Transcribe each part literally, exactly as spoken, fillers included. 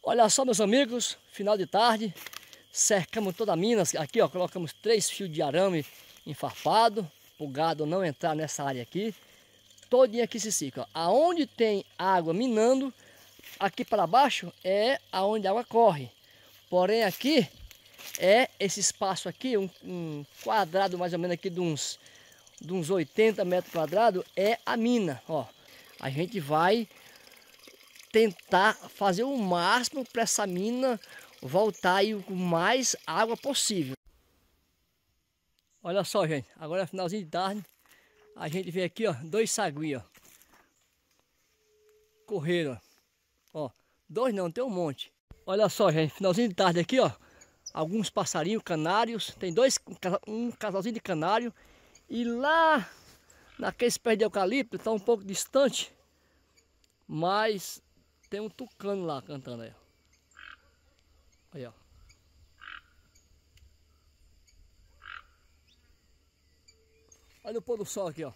Olha só, meus amigos, final de tarde, cercamos toda a mina, aqui ó, colocamos três fios de arame enfarpado, para o gado não entrar nessa área aqui, todinha aqui esse ciclo. Aonde tem água minando, aqui para baixo é aonde a água corre, porém aqui é esse espaço aqui, um, um quadrado mais ou menos aqui de uns, de uns oitenta metros quadrados, é a mina, ó. A gente vai tentar fazer o máximo para essa mina voltar aí com mais água possível. Olha só, gente, agora é finalzinho de tarde, a gente vê aqui, ó, dois sagui, ó, correram, ó, dois não, tem um monte. Olha só, gente, finalzinho de tarde aqui, ó, alguns passarinhos, canários, tem dois, um casalzinho de canário, e lá naquele pé de eucalipto, está um pouco distante, mas tem um tucano lá cantando aí, ó. Aí, ó. Olha o pôr do sol aqui, ó.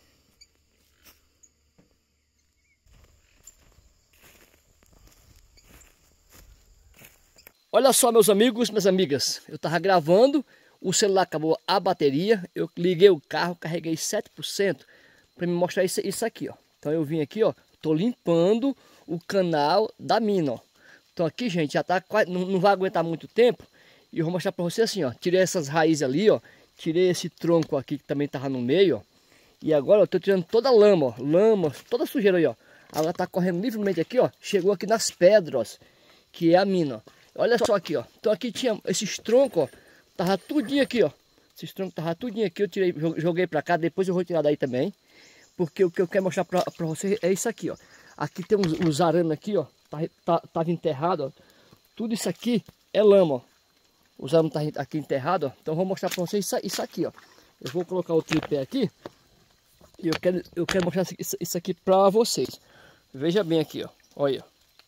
Olha só, meus amigos, minhas amigas. Eu tava gravando, o celular acabou a bateria. Eu liguei o carro, carreguei sete por cento para me mostrar isso, isso aqui, ó. Então eu vim aqui, ó. Tô limpando o canal da mina, ó. Então aqui, gente, já tá quase, não, não vai aguentar muito tempo. E eu vou mostrar para você assim, ó. Tirei essas raízes ali, ó. Tirei esse tronco aqui que também tava no meio, ó. E agora eu tô tirando toda a lama, ó. Lama, toda a sujeira aí, ó. Ela tá correndo livremente aqui, ó. Chegou aqui nas pedras, que é a mina, ó. Olha só aqui, ó. Então aqui tinha esses troncos, ó. Tava tudinho aqui, ó. Esses troncos tava tudinho aqui. Eu tirei, joguei pra cá. Depois eu vou tirar daí também. Porque o que eu quero mostrar pra, pra vocês é isso aqui, ó. Aqui tem uns, uns arames aqui, ó. Tá, tá, tava enterrado, ó. Tudo isso aqui é lama, ó. Os arames tá aqui enterrado, ó. Então eu vou mostrar pra vocês isso, isso aqui, ó. Eu vou colocar o tripé aqui. E eu quero, eu quero mostrar isso, isso aqui pra vocês. Veja bem aqui, ó. Olha.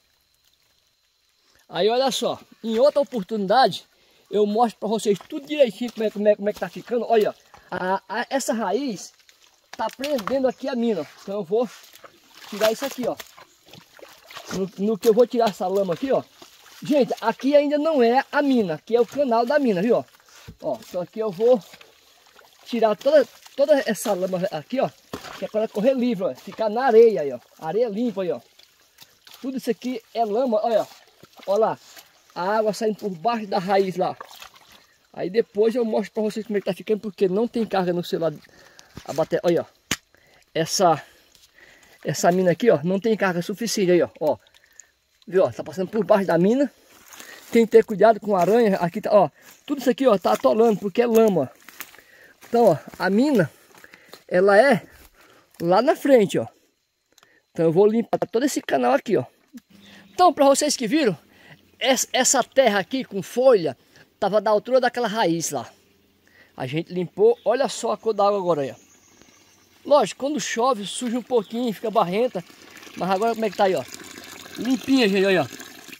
Aí olha só, em outra oportunidade eu mostro para vocês tudo direitinho como é, como é, como é que tá ficando. Olha, a, a, essa raiz tá prendendo aqui a mina. Então eu vou tirar isso aqui, ó. No, no que eu vou tirar essa lama aqui, ó. Gente, aqui ainda não é a mina, aqui é o canal da mina, viu? Ó, então aqui eu vou tirar toda, toda essa lama aqui, ó. Que é para correr livre, ó. Ficar na areia aí, ó. Areia limpa aí, ó. Tudo isso aqui é lama, olha. Olha lá, a água saindo por baixo da raiz lá. Aí depois eu mostro para vocês como é que tá ficando, porque não tem carga no celular. A bateria, olha, ó. Essa, essa mina aqui, ó, não tem carga suficiente aí, ó. Ó. Viu, ó, tá passando por baixo da mina. Tem que ter cuidado com a aranha. Aqui tá, ó. Tudo isso aqui, ó, tá atolando, porque é lama. Então, ó, a mina, ela é lá na frente, ó. Então eu vou limpar todo esse canal aqui, ó. Então, para vocês que viram, essa terra aqui com folha tava da altura daquela raiz lá. A gente limpou, olha só a cor da água agora aí, ó. Lógico, quando chove suja um pouquinho, fica barrenta, mas agora como é que tá aí, ó? Limpinha, gente, olha,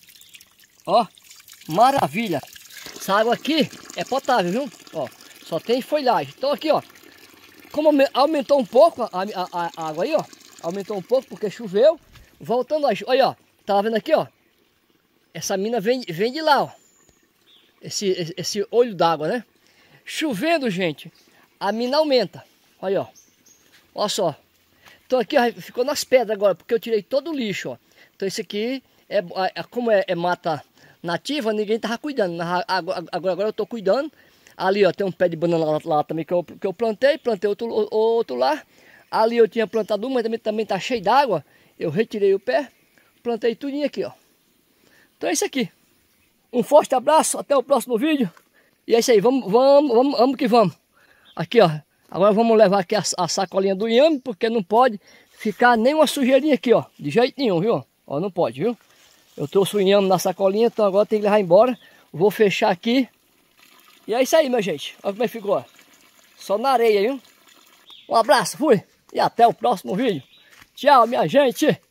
ó. Ó, maravilha. Essa água aqui é potável, viu? Ó, só tem folhagem. Então aqui, ó, como aumentou um pouco a, a, a água aí, ó, aumentou um pouco porque choveu, voltando a, olha, ó. Tá vendo aqui, ó? Essa mina vem, vem de lá, ó. Esse, esse olho d'água, né? Chovendo, gente, a mina aumenta. Olha, ó. Olha só. Então aqui, ó, ficou nas pedras agora, porque eu tirei todo o lixo, ó. Então esse aqui, é, é como é, é mata nativa, ninguém tava cuidando. Agora, agora, agora eu tô cuidando. Ali, ó, tem um pé de banana lá, lá também que eu, que eu plantei. Plantei outro, outro lá. Ali eu tinha plantado um, mas também, também tá cheio d'água. Eu retirei o pé. Plantei tudinho aqui, ó. Então é isso aqui. Um forte abraço, até o próximo vídeo. E é isso aí, vamos, vamos, vamos, vamos que vamos. Aqui, ó. Agora vamos levar aqui a, a sacolinha do inhame, porque não pode ficar nenhuma sujeirinha aqui, ó. De jeito nenhum, viu? Ó, não pode, viu? Eu trouxe o inhame na sacolinha, então agora tem que levar embora. Vou fechar aqui. E é isso aí, meu gente. Olha como é que ficou, ó. Só na areia, viu? Um abraço, fui. E até o próximo vídeo. Tchau, minha gente.